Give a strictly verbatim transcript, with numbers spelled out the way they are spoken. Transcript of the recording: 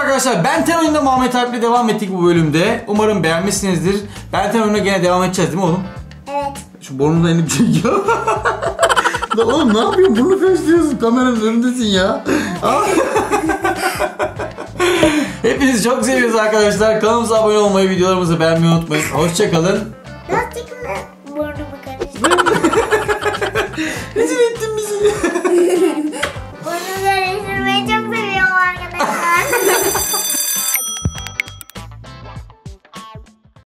arkadaşlar, Ben on oyununda Muhammed Alp'le devam ettik bu bölümde. Umarım beğenmişsinizdir. Ben on oyununa gene devam edeceğiz değil mi oğlum? Evet. Şu burnumda elini çekiyor. Oğlum ne yapıyorsun? Burnu kaçtırıyorsun. Kameranın önündesin ya. Hepinizi çok seviyoruz arkadaşlar. Kanalımıza abone olmayı, videolarımızı beğenmeyi unutmayın. Hoşça kalın.